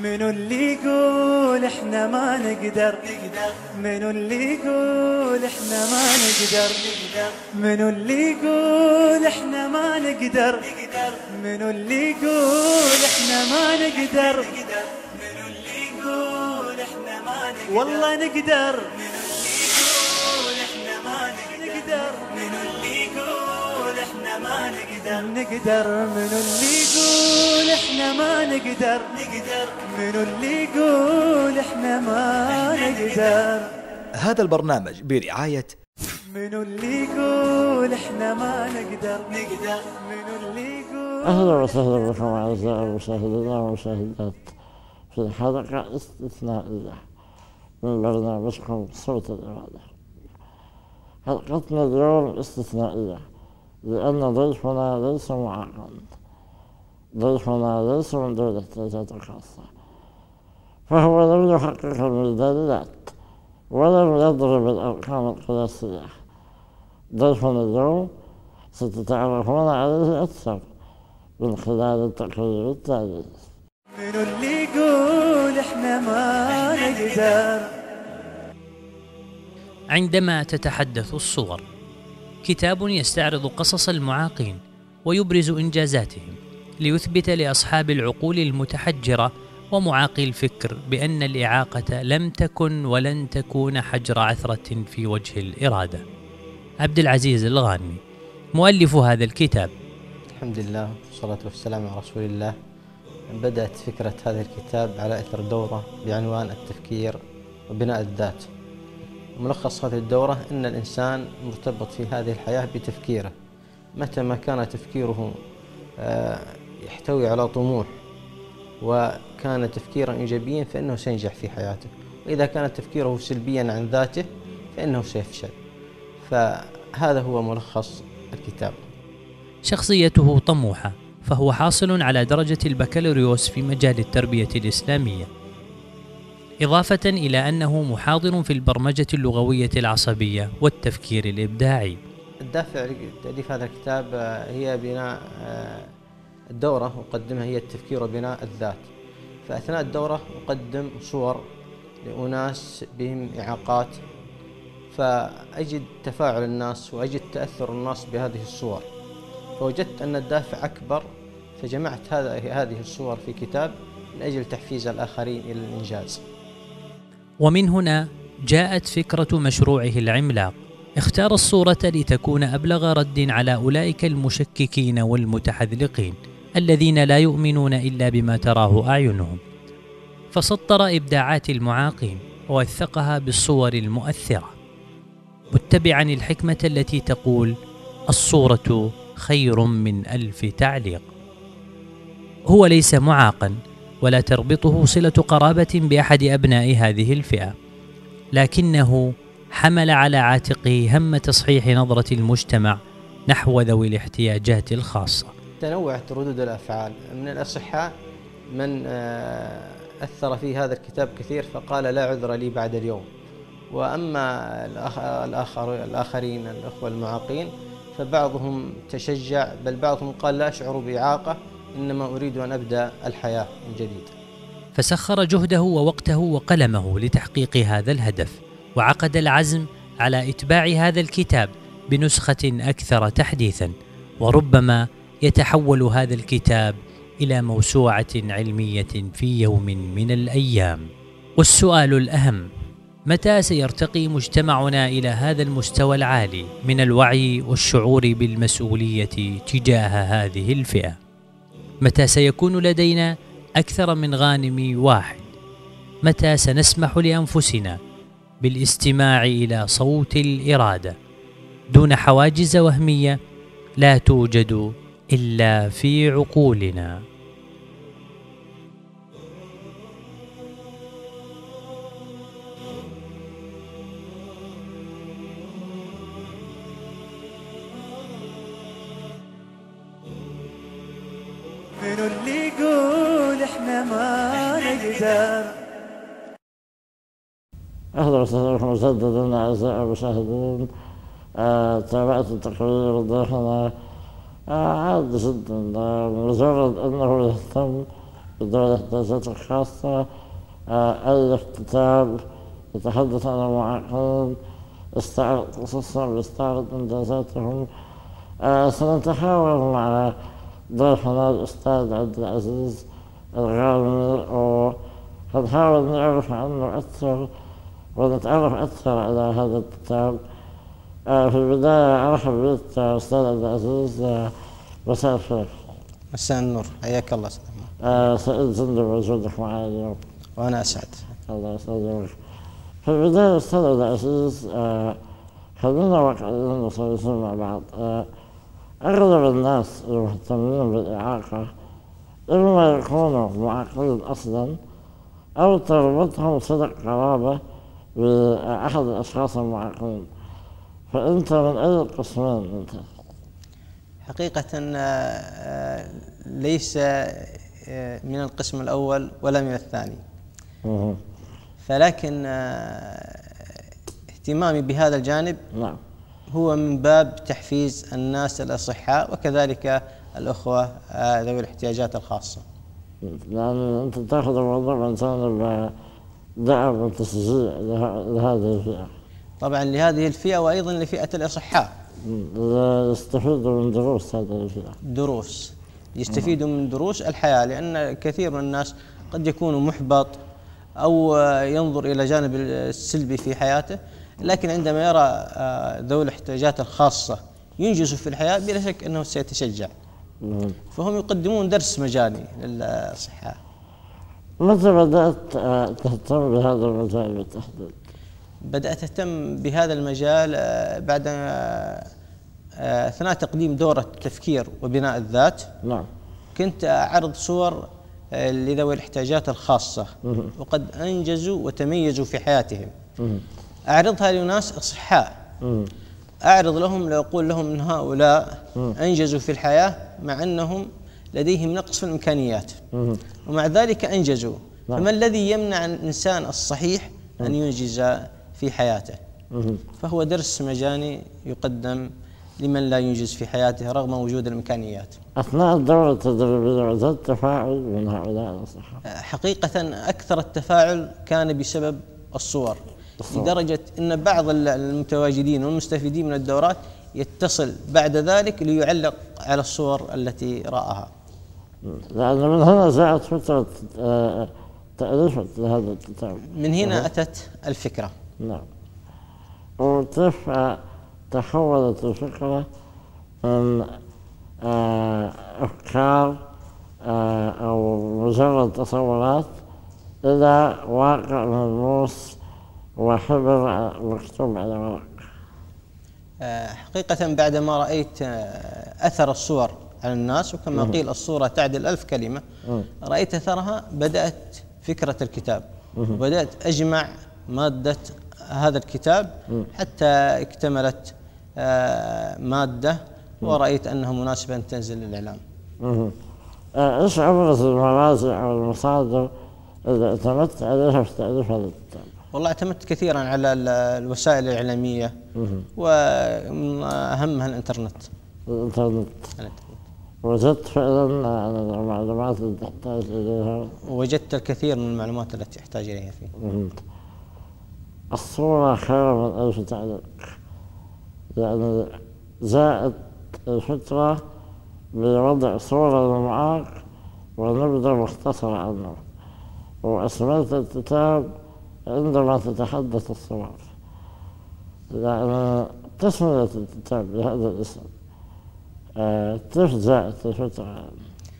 منو اللي يقول احنا ما نقدر؟ منو اللي يقول احنا ما نقدر؟ منو اللي يقول احنا ما نقدر؟ منو اللي يقول احنا ما نقدر؟ منو اللي يقول احنا ما نقدر؟ والله نقدر. منو اللي يقول احنا ما نقدر؟ منو اللي يقول احنا ما نقدر؟ منو اللي يقول احنا ما نقدر؟ منو اللي يقول احنا ما نقدر؟ هذا البرنامج برعاية منو اللي يقول احنا ما نقدر؟ منو اللي يقول. أهلا وسهلا بكم أعزائي المشاهدين والمشاهدات في حلقة استثنائية من برنامجكم صوت الإرادة. حلقتنا اليوم استثنائية لأن ضيفنا ليس معاقا، ضيفنا ليس من ذوي الاحتياجات الخاصة، فهو لم يحقق الميداليات ولم يضرب الأرقام القياسية. ضيفنا اليوم ستتعرفون عليه أكثر من خلال التقرير التالي. منو اللي يقول احنا ما نقدر؟ عندما تتحدث الصور، كتاب يستعرض قصص المعاقين ويبرز إنجازاتهم ليثبت لأصحاب العقول المتحجرة ومعاقي الفكر بأن الإعاقة لم تكن ولن تكون حجر عثرة في وجه الإرادة. عبد العزيز الغانمي مؤلف هذا الكتاب. الحمد لله والصلاة والسلام على رسول الله. بدأت فكرة هذا الكتاب على إثر دورة بعنوان التفكير وبناء الذات. ملخص هذه الدورة أن الإنسان مرتبط في هذه الحياة بتفكيره، متى ما كان تفكيره يحتوي على طموح وكان تفكيرا إيجابيا فإنه سينجح في حياته، وإذا كان تفكيره سلبيا عن ذاته فإنه سيفشل. فهذا هو ملخص الكتاب. شخصيته طموحة، فهو حاصل على درجة البكالوريوس في مجال التربية الإسلامية، إضافة إلى أنه محاضر في البرمجة اللغوية العصبية والتفكير الإبداعي. الدافع لتأليف هذا الكتاب هي بناء الدورة أقدمها هي التفكير وبناء الذات. فأثناء الدورة أقدم صور لأناس بهم إعاقات، فأجد تفاعل الناس وأجد تأثر الناس بهذه الصور، فوجدت أن الدافع أكبر، فجمعت هذه الصور في كتاب من أجل تحفيز الآخرين إلى الإنجاز. ومن هنا جاءت فكرة مشروعه العملاق. اختار الصورة لتكون أبلغ رد على أولئك المشككين والمتحذلقين الذين لا يؤمنون إلا بما تراه أعينهم، فسطر إبداعات المعاقين ووثقها بالصور المؤثرة، متبعا الحكمة التي تقول: الصورة خير من 1000 تعليق. هو ليس معاقا ولا تربطه صلة قرابة بأحد أبناء هذه الفئة، لكنه حمل على عاتقه هم تصحيح نظرة المجتمع نحو ذوي الاحتياجات الخاصة. تنوعت ردود الأفعال. من الأصحاء من أثر في هذا الكتاب كثير فقال: لا عذر لي بعد اليوم. وأما الآخرين الأخوة المعاقين فبعضهم تشجع، بل بعضهم قال: لا أشعر بإعاقة، إنما أريد أن أبدأ الحياة من جديد. فسخر جهده ووقته وقلمه لتحقيق هذا الهدف، وعقد العزم على إتباع هذا الكتاب بنسخة أكثر تحديثا، وربما يتحول هذا الكتاب إلى موسوعة علمية في يوم من الأيام. والسؤال الأهم: متى سيرتقي مجتمعنا إلى هذا المستوى العالي من الوعي والشعور بالمسؤولية تجاه هذه الفئة؟ متى سيكون لدينا أكثر من غانمي واحد؟ متى سنسمح لأنفسنا بالاستماع إلى صوت الإرادة دون حواجز وهمية لا توجد إلا في عقولنا؟ منو اللي يقول احنا ما نقدر؟ أهلا وسهلا بكم مجددا أعزائي المشاهدين. تابعت التقرير ضيفنا عادي جدا، مجرد أنه يهتم ذوي الاحتياجات الخاصة. ألف كتاب يتحدث عن المعاقين، استعرض قصصهم، يستعرض إنجازاتهم. سنتحاور مع ضيفنا الأستاذ عبد العزيز الغامري، ونحاول نعرف عنه أكثر ونتعرف أكثر على هذا الكتاب. في البداية أرحب بك أستاذ عبد العزيز، مساء الخير. مساء النور، حياك الله أستاذ. سعيد جدا بوجودك معي اليوم. وأنا أسعد. الله يسعدك. في البداية أستاذ عبد العزيز، خلينا واقعيين وصريحين مع بعض. أغلب الناس المهتمين بالإعاقة إما يكونوا معاقين أصلا أو تربطهم صلة قرابة بأحد الأشخاص المعاقين، فأنت من أي القسمين أنت؟ حقيقة ليس من القسم الأول ولا من الثاني، فلكن اهتمامي بهذا الجانب نعم هو من باب تحفيز الناس الأصحاء وكذلك الأخوة ذوي الاحتياجات الخاصة. يعني أنت تأخذ الموضوع من جانب دعم وتشجيع لهذه الفئة. طبعا لهذه الفئة وأيضا لفئة الأصحاء يستفيدوا من دروس هذه الفئة. دروس يستفيدوا من دروس الحياة، لأن كثير من الناس قد يكون محبط أو ينظر إلى جانب السلبي في حياته، لكن عندما يرى ذوي الاحتياجات الخاصة ينجزوا في الحياة بلا شك أنه سيتشجع. فهم يقدمون درس مجاني للأصحاء. متى بدأت تهتم بهذا المجال بالتحديد؟ بدأت أهتم بهذا المجال بعد أثناء تقديم دورة تفكير وبناء الذات. نعم. كنت أعرض صور لذوي الاحتياجات الخاصة وقد أنجزوا وتميزوا في حياتهم. أعرضها لناس أصحاء، أعرض لهم لأقول لهم أن هؤلاء أنجزوا في الحياة مع أنهم لديهم نقص في الإمكانيات، ومع ذلك أنجزوا. فما الذي يمنع الإنسان الصحيح أن ينجز في حياته؟ فهو درس مجاني يقدم لمن لا ينجز في حياته رغم وجود الإمكانيات. أثناء الدورة التدريبية وجدت تفاعل من هؤلاء الأصحاء؟ حقيقة أكثر التفاعل كان بسبب الصور، لدرجة أن بعض المتواجدين والمستفيدين من الدورات يتصل بعد ذلك ليعلق على الصور التي رآها. لأن من هنا جاءت فكرة تأليف هذا الكتاب. من هنا أتت الفكرة. نعم. وكيف تحولت الفكرة من أفكار أو مجرد تصورات إلى واقع ملموس وحبر مكتوب على ورق؟ حقيقة بعدما رأيت أثر الصور على الناس، وكما قيل الصورة تعدل 1000 كلمة، رأيت أثرها بدأت فكرة الكتاب، وبدأت أجمع مادة هذا الكتاب حتى اكتملت مادة، ورأيت أنها مناسبة أن تنزل للإعلام. إيش أبرز المراجع أو المصادر اللي اعتمدت عليها في تأليف هذا الكتاب؟ والله اعتمدت كثيرا على الوسائل الإعلامية، ومن أهمها الإنترنت. وجدت فعلا المعلومات اللي تحتاج إليها؟ وجدت الكثير من المعلومات التي أحتاج إليها فيه. الصورة خير من ألف تعليق، يعني جاءت الفكرة بوضع صورة للمعاق ونبذة مختصرة عنه، وأسميت الكتاب عندما تتحدث الصور، يعني تسمية الكتاب بهذا الاسم. كيف جاءت الفكرة؟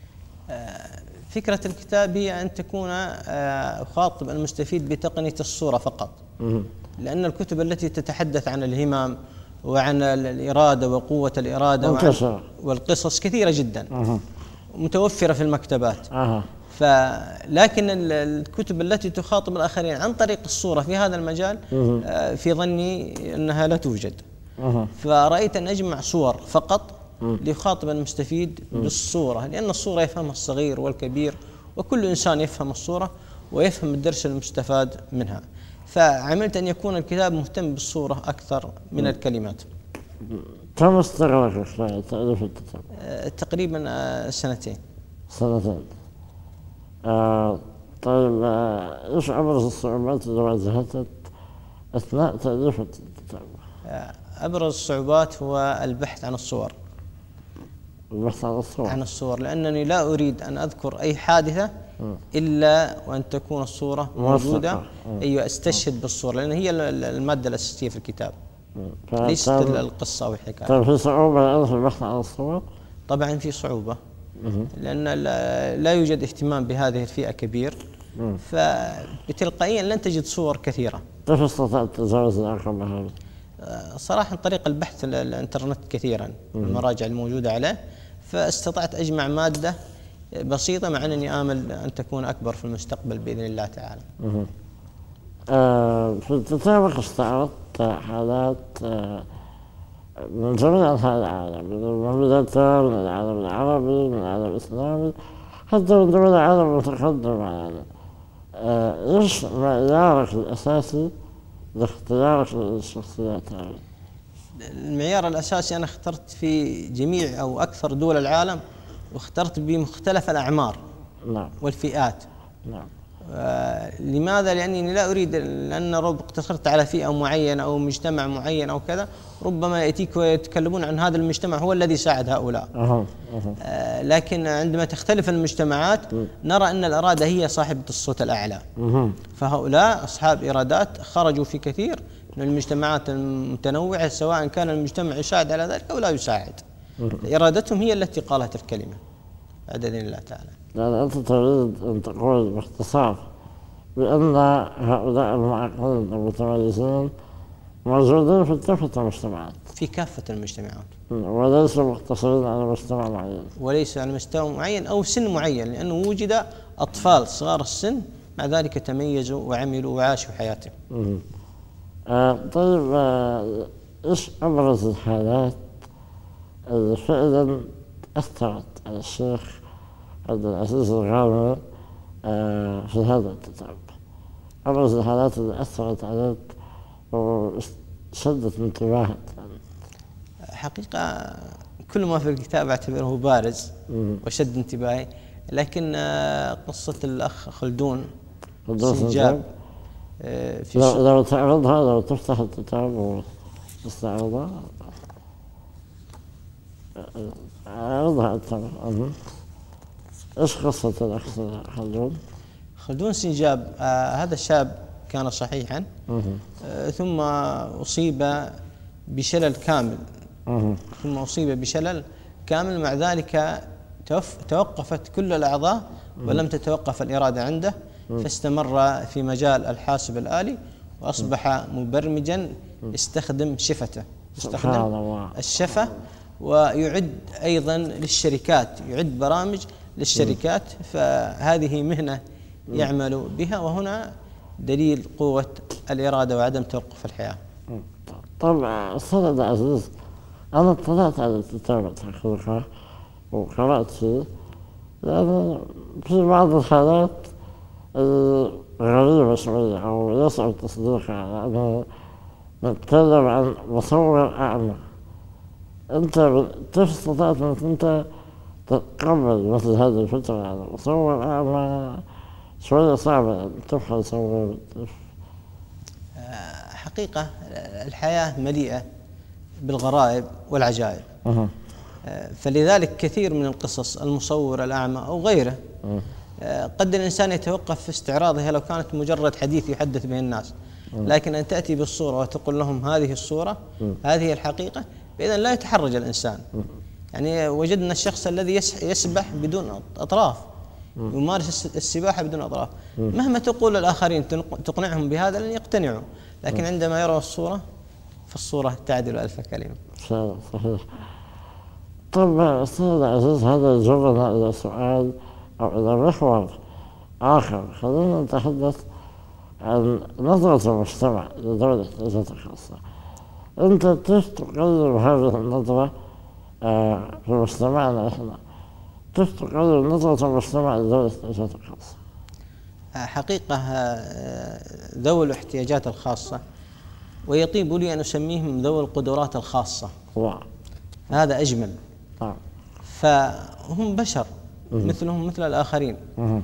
فكرة الكتاب هي أن تكون أخاطب المستفيد بتقنية الصورة فقط، لأن الكتب التي تتحدث عن الهمم وعن الإرادة وقوة الإرادة والقصص كثيرة جدا متوفرة في المكتبات. لكن الكتب التي تخاطب الآخرين عن طريق الصورة في هذا المجال في ظني أنها لا توجد. فرأيت أن أجمع صور فقط ليخاطب المستفيد بالصورة، لأن الصورة يفهمها الصغير والكبير، وكل إنسان يفهم الصورة ويفهم الدرس المستفاد منها. فعملت أن يكون الكتاب مهتم بالصورة أكثر من الكلمات. كم استغرق تأليف الكتاب؟ تقريبا 2 سنين. 2 سنين. طيب إيش أبرز الصعوبات اللي واجهتك أثناء تأليف الكتاب؟ أبرز الصعوبات هو البحث عن الصور. البحث عن الصور. لأنني لا أريد أن أذكر أي حادثة إلا وأن تكون الصورة موجودة. أيوة، أستشهد بالصورة، لأن هي المادة الأساسية في الكتاب، ليست القصة أو الحكاية. طيب في صعوبة في البحث عن الصور؟ طبعا في صعوبة، لأن لا يوجد اهتمام بهذه الفئة كبير، فبتلقائيا لن تجد صور كثيرة. كيف استطعت تجاوز العقبة هذه؟ صراحة عن طريق البحث الانترنت كثيرا، المراجع الموجودة عليه، فاستطعت أجمع مادة بسيطة، مع أنني آمل أن تكون أكبر في المستقبل بإذن الله تعالى. في كتابك استعرضت حالات من جميع أنحاء العالم، من المملكة، من العالم العربي، من العالم الإسلامي، حتى من دول العالم المتقدم. يعني إيش معيارك الأساسي لاختيارك للشخصيات هذه؟ المعيار الأساسي أنا اخترت في جميع أو أكثر دول العالم، واخترت بمختلف الأعمار والفئات. لماذا؟ لأنني لا أريد، لأن رب اقتصرت على فئة معينة أو مجتمع معين أو كذا، ربما يأتيك ويتكلمون عن هذا المجتمع هو الذي ساعد هؤلاء. لكن عندما تختلف المجتمعات نرى أن الإرادة هي صاحبة الصوت الأعلى، فهؤلاء أصحاب إرادات خرجوا في كثير من المجتمعات المتنوعة، سواء كان المجتمع يساعد على ذلك أو لا يساعد، إرادتهم هي التي قالت الكلمة بإذن الله تعالى. يعني أنت تريد أن تقول باختصار بأن هؤلاء المعقلين المتميزين موجودين في كافة المجتمعات، في كافة المجتمعات، وليسوا مقتصرين على مجتمع معين، وليس على مستوى معين أو سن معين، لأنه وجد أطفال صغار السن مع ذلك تميزوا وعملوا وعاشوا حياتهم. طيب إيش أبرز الحالات اللي فعلا أثرت على الشيخ عبد العزيز الغامري في هذا الكتاب؟ أبرز الحالات اللي أثرت عليك وشدت انتباهك؟ حقيقة كل ما في الكتاب أعتبره بارز وشد انتباهي، لكن قصة الأخ خلدون سنجاب لو تعرضها، لو تفتح الكتاب وتستعرضها، أعرضها أكثر. إيش قصة الأخ خلدون؟ خلدون سنجاب هذا الشاب كان صحيحا، ثم أصيب بشلل كامل، مع ذلك توقفت كل الأعضاء ولم تتوقف الإرادة عنده، فاستمر في مجال الحاسب الآلي وأصبح مبرمجا يستخدم شفته، يستخدم الشفة، ويعد أيضا للشركات، يعد برامج للشركات، فهذه مهنة يعمل بها، وهنا دليل قوة الإرادة وعدم توقف الحياة. طبعا أستاذ عبد العزيز، أنا اطلعت على الكتاب حقيقة وقرأت فيه، لأن في بعض الحالات غريبة شوية أو يصعب تصديقها، لأنه نتكلم عن مصور أعمى. أنت كيف استطعت أنك أنت تتقبل مثل هذه الفكرة؟ يعني مصور أعمى شوية صعبة، كيف حيصور؟ حقيقة الحياة مليئة بالغرائب والعجائب، فلذلك كثير من القصص المصور الأعمى أو غيره قد الإنسان يتوقف في استعراضها لو كانت مجرد حديث يحدث به الناس، لكن أن تأتي بالصورة وتقول لهم هذه الصورة، هذه الحقيقة، بإذن لا يتحرج الإنسان. يعني وجدنا الشخص الذي يسبح بدون أطراف، يمارس السباحة بدون أطراف، مهما تقول الآخرين تقنعهم بهذا لن يقتنعوا، لكن عندما يروا الصورة فالصورة تعدل ألف كلمة. صحيح. طب أستاذ عزيز، هذا يجرنا إلى سؤال أو إلى محور آخر. خلينا نتحدث عن نظرة المجتمع لدولة الإجازة الخاصة. أنت كيف تقلب هذه النظرة في مجتمعنا إحنا؟ كيف تقلب نظرة المجتمع لدولة الإجازة الخاصة؟ حقيقة ذوي الاحتياجات الخاصة، ويطيب لي أن أسميهم ذوي القدرات الخاصة، هذا أجمل. فهم بشر مثلهم مثل الآخرين،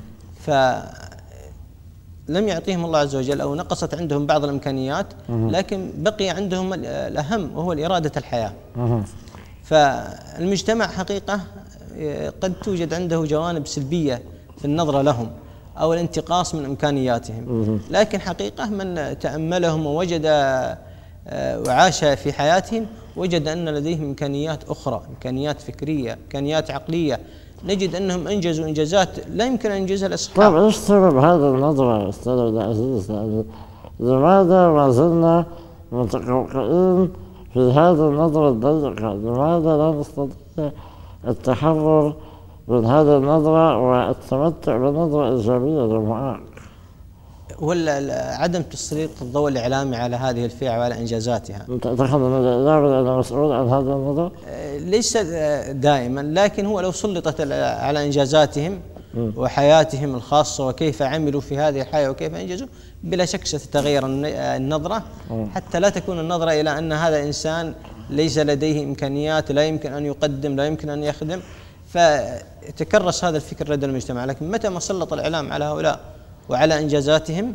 فلم يعطيهم الله عز وجل أو نقصت عندهم بعض الإمكانيات، لكن بقي عندهم الأهم وهو إرادة الحياة. فالمجتمع حقيقة قد توجد عنده جوانب سلبية في النظرة لهم أو الانتقاص من إمكانياتهم، لكن حقيقة من تأملهم ووجد وعاش في حياتهم وجد أن لديهم إمكانيات أخرى، إمكانيات فكرية، إمكانيات عقلية. نجد أنهم أنجزوا إنجازات لا يمكن أن ينجزها الأصحاب. طيب إيش سبب هذا النظرة أستاذ عبد العزيز؟ لماذا ما زلنا متقوقعين في هذه النظرة الضيقة؟ لماذا لا نستطيع التحرر من هذه النظرة والتمتع بنظرة إيجابية للمعاق؟ ولا عدم تسليط الضوء الإعلامي على هذه الفئة وعلى إنجازاتها. أنت تعتقد أن الإعلام أنا مسؤول عن هذا النظر؟ ليس دائما، لكن هو لو سلطت على إنجازاتهم وحياتهم الخاصة وكيف عملوا في هذه الحياة وكيف أنجزوا، بلا شك ستتغير النظرة، حتى لا تكون النظرة إلى أن هذا إنسان ليس لديه إمكانيات، لا يمكن أن يقدم، لا يمكن أن يخدم، فتكرس هذا الفكر لدى المجتمع. لكن متى ما سلط الإعلام على هؤلاء وعلى إنجازاتهم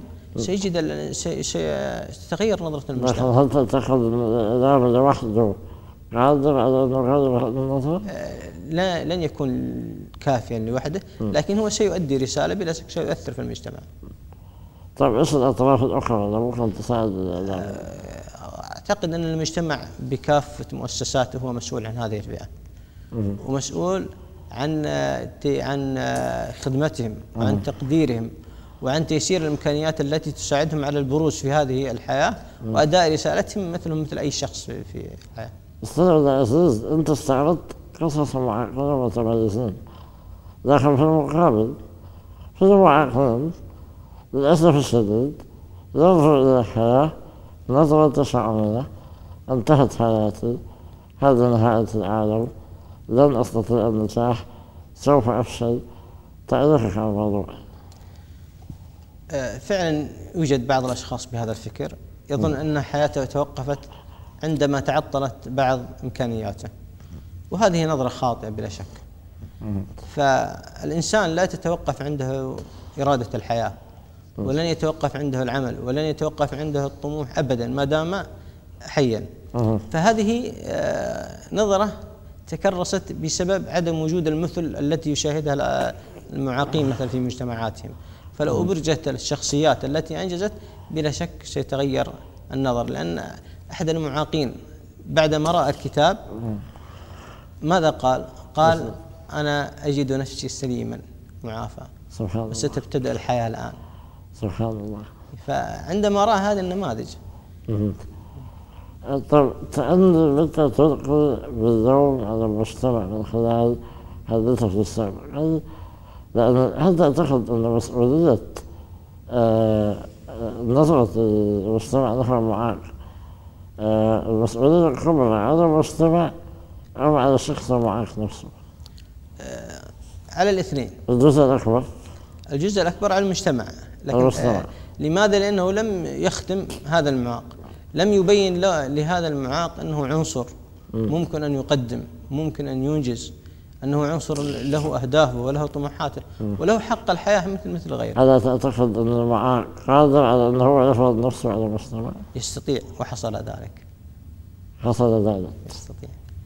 ستتغير نظرة المجتمع. هل تعتقد أن الإعلام لوحده قادر على أن يغير هذه النظرة؟ لا، لن يكون كافيا لوحده، لكن هو سيؤدي رسالة بلا شك سيؤثر في المجتمع. طيب إيش الأطراف الأخرى اللي ممكن تساعد الإعلام؟ أعتقد أن المجتمع بكافة مؤسساته هو مسؤول عن هذه الفئة، ومسؤول عن خدمتهم وعن تقديرهم وعن تيسير الإمكانيات التي تساعدهم على البروز في هذه الحياة وأداء رسالتهم مثل أي شخص في الحياة. أستاذ عبد العزيز، أنت استعرضت قصص معاقين متميزين، لكن في المقابل في معاقين للأسف الشديد ينظر إلى الحياة نظرة تشاؤمية: انتهت حياتي، هذه نهاية العالم، لن أستطيع النجاح، سوف أفشل. تعرفك عن الموضوع؟ فعلا يوجد بعض الأشخاص بهذا الفكر، يظن أن حياته توقفت عندما تعطلت بعض إمكانياته، وهذه نظرة خاطئة بلا شك. فالإنسان لا تتوقف عنده إرادة الحياة، ولن يتوقف عنده العمل، ولن يتوقف عنده الطموح أبدا ما دام حيا. فهذه نظرة تكرست بسبب عدم وجود المثل التي يشاهدها المعاقين مثلا في مجتمعاتهم. فلو أبرزت الشخصيات التي أنجزت بلا شك سيتغير النظر، لأن أحد المعاقين بعدما رأى الكتاب ماذا قال؟ قال: أنا أجد نفسي سليما معافى، سبحان الله، وستبتدأ الحياة الآن. سبحان الله. فعندما رأى هذه النماذج. طب تأني متى تلقي باللوم على المجتمع من خلال حديثك السابق؟ لأن هل تعتقد أن مسؤولية نظرة المجتمع نحو المعاق المسؤولية الكبرى على المجتمع أو على الشخص المعاق نفسه؟ على الاثنين. الجزء الأكبر؟ الجزء الأكبر على المجتمع. لكن لماذا؟ لأنه لم يخدم هذا المعاق، لم يبين لهذا المعاق أنه عنصر ممكن أن يقدم، ممكن أن ينجز، أنه عنصر له أهدافه وله طموحاته وله حق الحياة مثل غيره. هل تعتقد أن المعاق قادر على أنه هو يفرض نفسه على المجتمع؟ يستطيع، وحصل ذلك. حصل ذلك. يستطيع.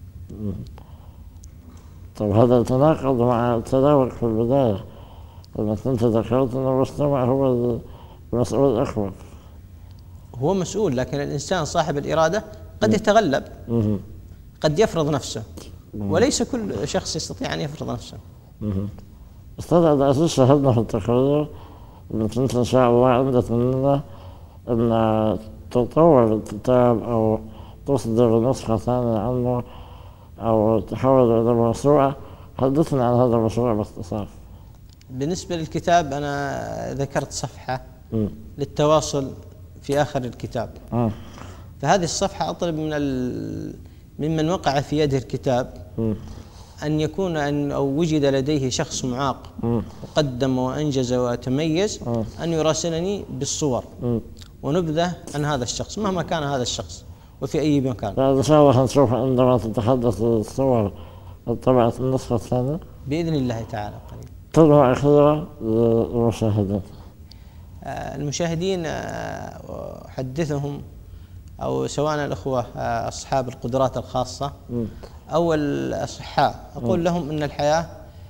طيب هذا يتناقض مع كلامك في البداية لما كنت ذكرت أن المجتمع هو المسؤول الأكبر. هو مسؤول، لكن الإنسان صاحب الإرادة قد يتغلب، قد يفرض نفسه، وليس كل شخص يستطيع أن يفرض نفسه. أستاذ عبد العزيز، شاهدنا في التقرير أن كنت إن شاء الله عندك مننا أن تطور الكتاب أو تصدر نسخة ثانية عنه أو تحول إلى موسوعة. حدثنا عن هذا المشروع باختصار. بالنسبة للكتاب أنا ذكرت صفحة للتواصل في آخر الكتاب. فهذه الصفحة أطلب ممن وقع في يده الكتاب أن يكون أو وجد لديه شخص معاق وقدم وأنجز وتميز أن يراسلني بالصور ونبذة عن هذا الشخص مهما كان هذا الشخص وفي أي مكان. إن شاء الله نشوف عندما تتحدث الصور طبعت النسخة الثانية بإذن الله تعالى قريب. كلمة أخيرة للمشاهدين. المشاهدين أحدثهم أو سواء الأخوة أصحاب القدرات الخاصة أو الأصحاء، أقول لهم أن الحياة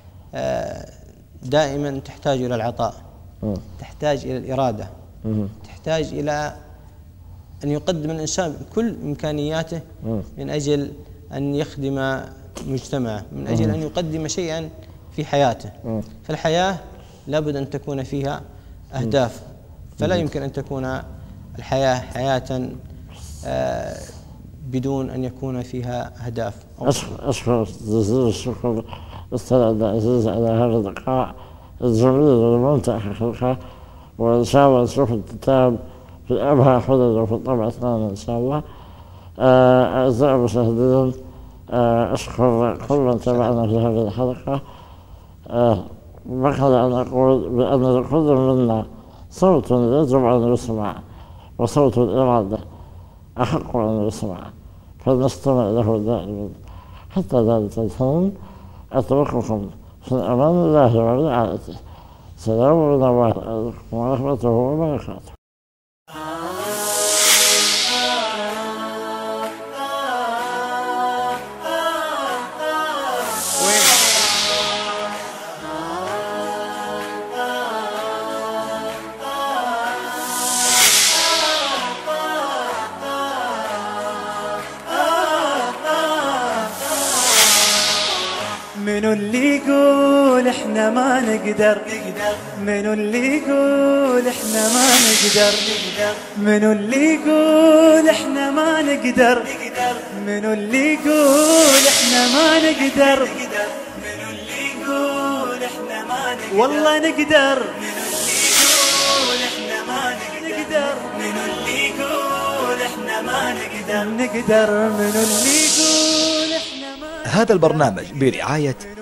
دائما تحتاج إلى العطاء، تحتاج إلى الإرادة، تحتاج إلى أن يقدم الإنسان كل إمكانياته من أجل أن يخدم مجتمعه، من أجل أن يقدم شيئا في حياته. فالحياة لابد أن تكون فيها أهداف، فلا يمكن أن تكون الحياة حياة بدون أن يكون فيها أهداف. أشكر جزيل الشكر أستاذ عبد العزيز على هذا اللقاء الجميل والممتع حقيقة، وإن شاء الله نشوف الكتاب في أبهى حدد وفي الطبع الثاني إن شاء الله. أعزائي المشاهدين، أشكر كل من تابعنا في هذه الحلقة. بقي أن أقول بأن لكل منا صوت يجب أن يسمع، وصوت الإرادة أحق أن يسمع، فلنستمع له دائما. حتى ذلك الحين أترككم في أمان الله ورعايته. سلام عليكم ورحمته وبركاته. منو اللي يقول احنا ما نقدر؟ منو اللي يقول احنا ما نقدر؟ منو اللي يقول احنا ما نقدر؟ منو اللي يقول احنا ما نقدر؟ منو اللي يقول احنا ما نقدر؟ والله نقدر. منو اللي يقول احنا ما نقدر؟ منو اللي يقول احنا ما نقدر؟ نقدر. منو اللي يقول احنا ما نقدر؟ هذا البرنامج برعاية